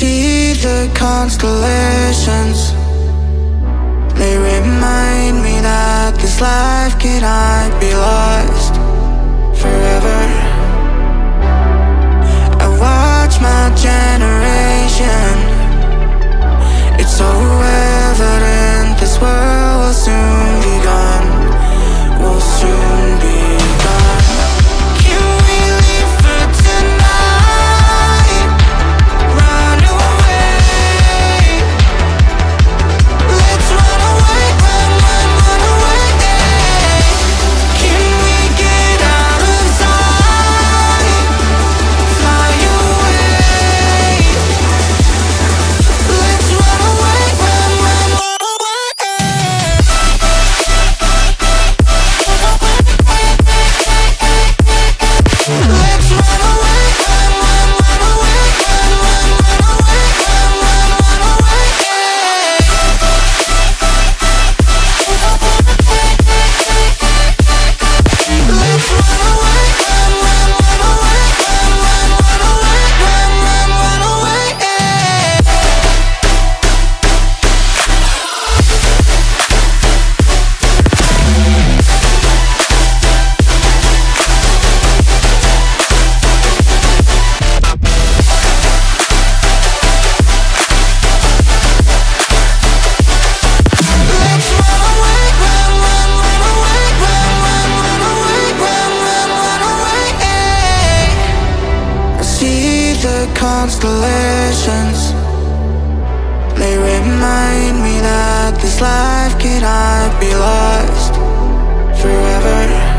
see the constellations. They remind me that this life cannot be lost forever. I watch my generation. It's so evident this world will soon be gone. Will soon be gone. Can we leave for tonight? Run away. Let's run away, run away. Can we get out of sight? Fly away. Let's run away, run away. Let's run away, run away, run away, run away. Let's run away, run away, run away. Constellations, they remind me that this life cannot be lost forever.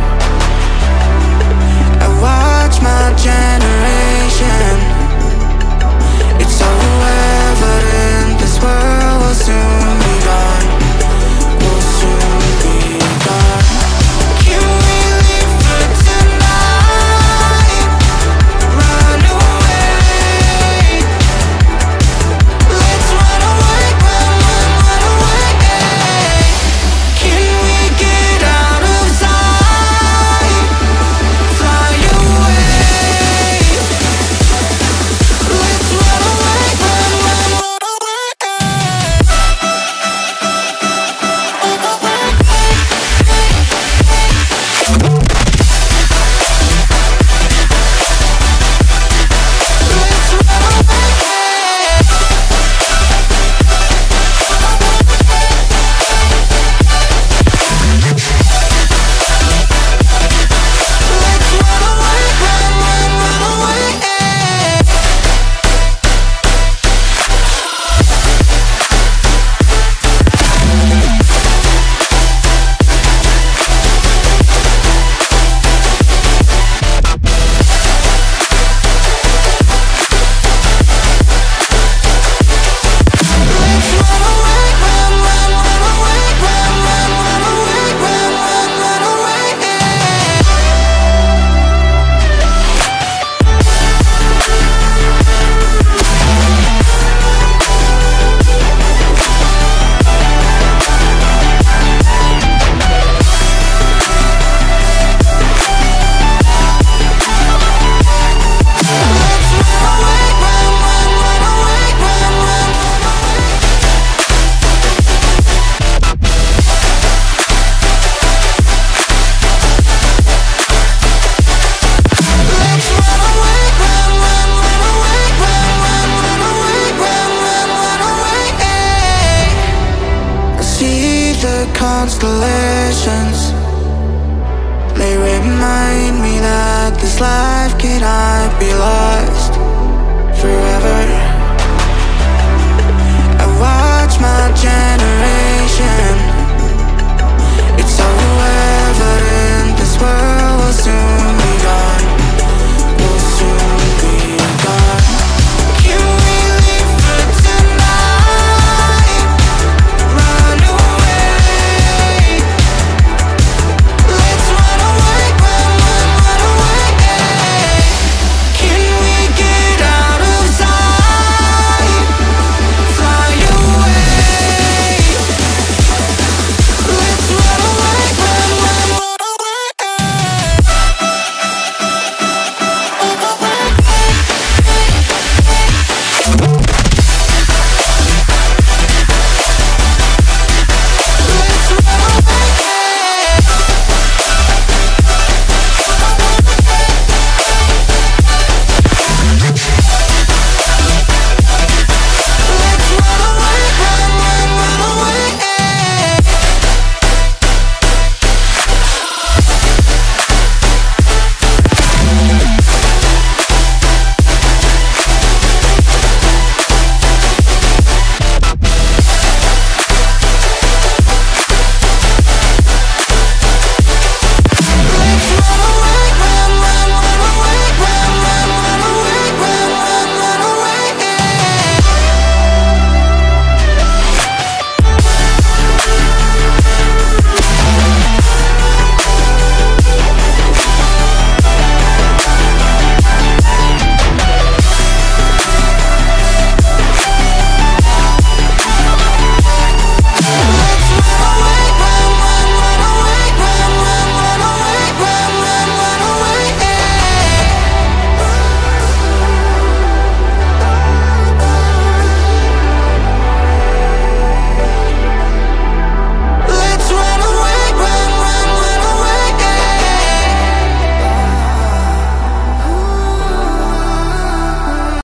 I watch my generation. It's so evident this world will soon be gone. Will soon be gone. Can we leave for tonight? Run away. Let's run away, run away. Can we get out of sight? Fly away. Let's run away, run away. Constellations, they remind me that this life cannot be lost.